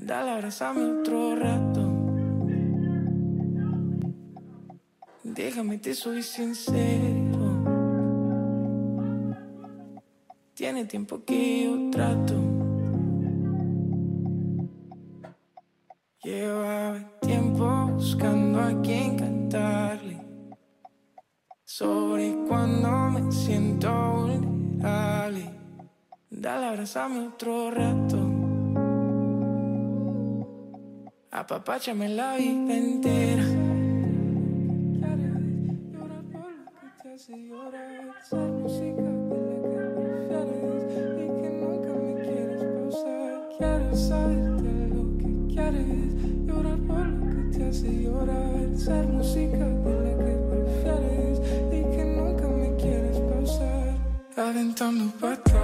Dale, abrázame otro rato. Déjame, te soy sincero. Tiene tiempo que yo trato. Llevaba tiempo buscando a quien cantarle sobre cuando me siento vulnerable. Dale, abrázame otro rato. Apapáchame la vida entera. Llorar por lo que te hace llorar. Esa música de la que prefieres y que nunca me quieres pausar. Quiero saberte lo que quieres. Llorar por lo que te hace llorar. Esa música de la que prefieres y que nunca me quieres pausar. Aventando para atrás.